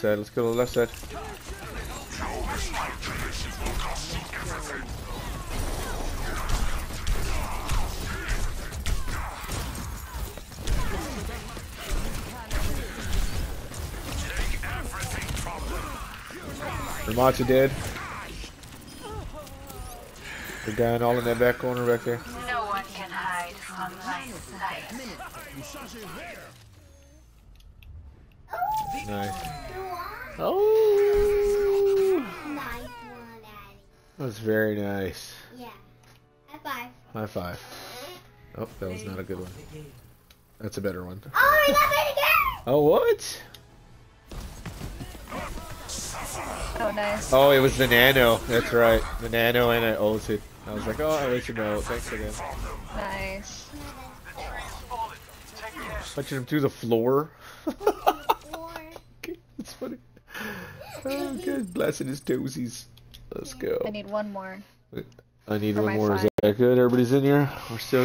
side. Let's go to the left side. Ramacha dead. The guy all in that back corner back there. No one can hide from my sight. Nice. Oh! Nice one, Daddy. That was very nice. Yeah. High five. High five. Oh, that was not a good one. That's a better one. Oh, I got it again! Oh, what? Oh, nice. Oh, it was the nano. That's right. The nano and I ulted. I was like, oh, I'll let you know. Thanks again. Nice. Punching him through the floor. Okay, that's funny. Oh, good. Blasting his toesies. Let's go. I need one more. I need For one my more. Is five. that good? Everybody's in here? We're still